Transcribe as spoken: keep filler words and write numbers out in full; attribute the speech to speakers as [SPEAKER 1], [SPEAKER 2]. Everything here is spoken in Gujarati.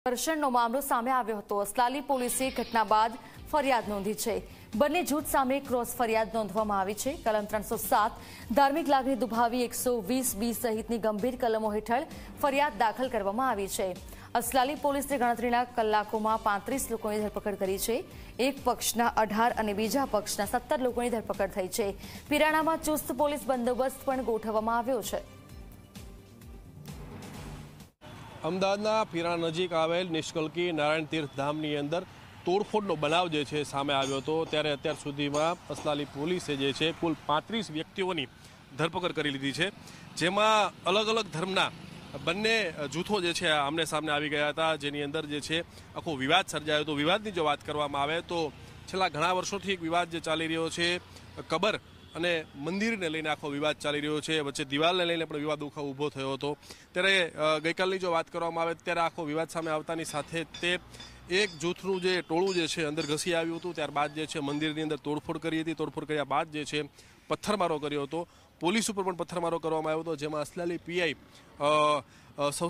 [SPEAKER 1] ધર્ષણનો મામલો સામે આવ્યો હતો। અસલાલી પોલીસે ઘટના બાદ ફરિયાદ નોંધી છે। બંને જૂથ સામે ક્રોસ ફરિયાદ નોંધવામાં આવી છે। કલમ ત્રણસો સાત ધાર્મિક લાગણી દુભાવી એકસો વીસ બી સહિતની ગંભીર કલમો હેઠળ ફરિયાદ દાખલ કરવામાં આવી છે। અસલાલી પોલીસે ગણતરીના કલાકોમાં પાંત્રીસ લોકોની ધરપકડ કરી છે। એક પક્ષના અઢાર અને બીજા પક્ષના સત્તર લોકોની ધરપકડ થઈ છે। પિરાણામાં ચુસ્ત પોલીસ બંદોબસ્ત પણ ગોઠવવામાં આવ્યો છે।
[SPEAKER 2] અમદાવાદના પીરાણા નજીક આવેલ નિષ્કલકી નારાયણ તીર્થ ધામની અંદર તોડફોડનો બનાવ જે છે સામે આવ્યો હતો। ત્યારે અત્યાર સુધીમાં અસલાલી પોલીસે જે છે કુલ પાંત્રીસ વ્યક્તિઓની ધરપકડ કરી લીધી છે, જેમાં અલગ અલગ ધર્મના બંને જૂથો જે છે આમને સામને આવી ગયા હતા, જેની અંદર જે છે આખો વિવાદ સર્જાયો હતો। વિવાદની જો વાત કરવામાં આવે તો છેલ્લા ઘણા વર્ષોથી એક વિવાદ જે ચાલી રહ્યો છે, કબર અને મંદિરને લઈને આખો વિવાદ ચાલી રહ્યો છે। વચ્ચે દિવાલને લઈને પણ વિવાદ ઊભો થયો હતો। ત્યારે ગઈકાલની જો વાત કરવામાં આવે ત્યારે આખો વિવાદ સામે આવતાની સાથે તે એક જૂથનું જે ટોળું જે છે અંદર ઘસી આવ્યું હતું। ત્યારબાદ જે છે મંદિરની અંદર તોડફોડ કરી હતી। તોડફોડ કર્યા બાદ જે છે પથ્થરમારો કર્યો હતો। પોલીસ ઉપર પણ પથ્થરમારો કરવામાં આવ્યો હતો, જેમાં અસલાલી પીઆઈ